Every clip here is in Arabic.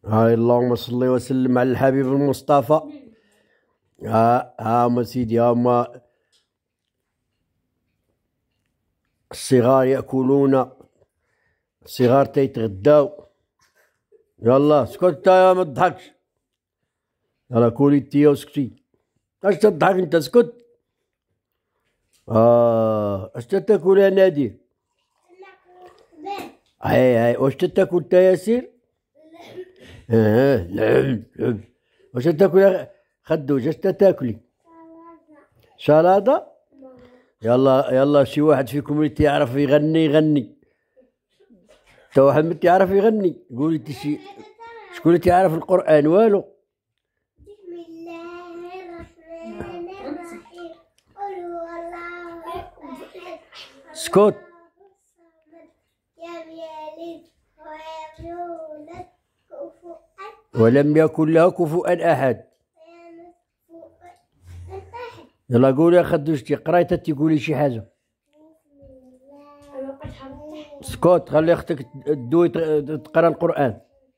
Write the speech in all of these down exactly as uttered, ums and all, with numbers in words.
هاي اللهم صل وسلم على الحبيب المصطفى. ها ها ما سيدي، هما الصغار يأكلون، الصغار تيتغداو. يلا اسكت انت، ما تضحكش. يلا كولي انتيا واسكتي. اش تضحك انت؟ اسكت. اه اش تاكل يا نادي؟ هاي هاي واش تاكل انت ياسين؟ اه لعب لعب. واش تاكل يا خدوج؟ اش تاكلي؟ شلاضة. يلا يلا، شي واحد فيكم اللي تيعرف يغني يغني. تا واحد ما تيعرف يغني، قولي انت شي. شكون اللي تيعرف القرآن؟ والو. بسم الله الرحمن الرحيم. قل هو الله احد. اسكت. لم يلد ولم يولد كفوا ولم يكن له كفوا احد. احد. يلا قولي يا خدوجتي، قرايتها تيقولي شي حاجه. اسكت، خلي اختك تدوي تقرا القرآن.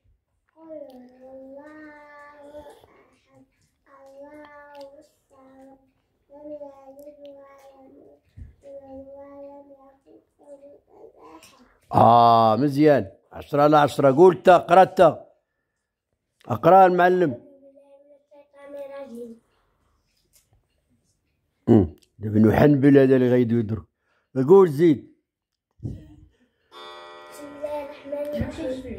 اه مزيان، عشرة على عشرة. قول تا، قرا تا، اقرا المعلم. امم ابن حنبل هذا اللي غيدو يدرك. قول زيد. بسم الله الرحمن الرحيم.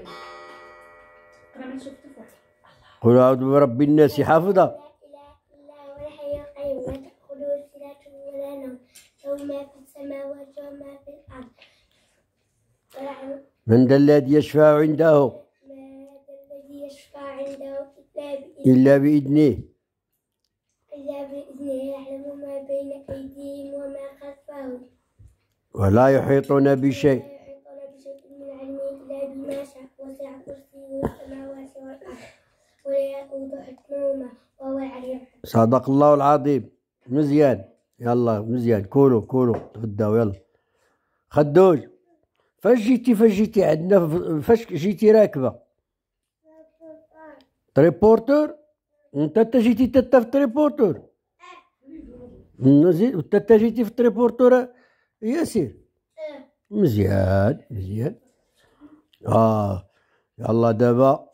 قل اعوذ برب الناس، حافظه. لا اله الا هو الحي القيوم لا تاخذه سنه ولا نوم له ما في السماوات وما في الارض. من ذا الذي يشفع عنده الذي يشفع عنده إلا بإذنه إلا بإذنه يعلم ما بين أيديهم وما خلفهم ولا يحيطون بشيء ولا يحيطون بشيء من علمه إلا بما شاء وسع كرسيه السماوات والأرض ولا يؤوده حفظهما وهو العلي العظيم. صدق الله العظيم. مزيان. يلا مزيان، كولوا كولوا تغداو. يلا خدوج، فاش جيتي؟ فاش جيتي عندنا؟ فاش جيتي راكبه؟ تريبورتور. انت تا جيتي تا في تريبورتور؟ زين، انت تا جيتي في تريبورتور ياسين؟ مزيان مزيان. اه يلا دابا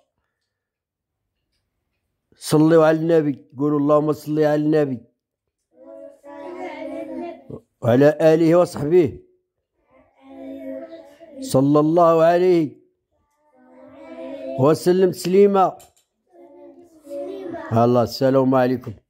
صليوا على النبي، قولوا اللهم صل على النبي وعلى آله وصحبه صلى الله عليه وسلم تسليما. الله، السلام عليكم.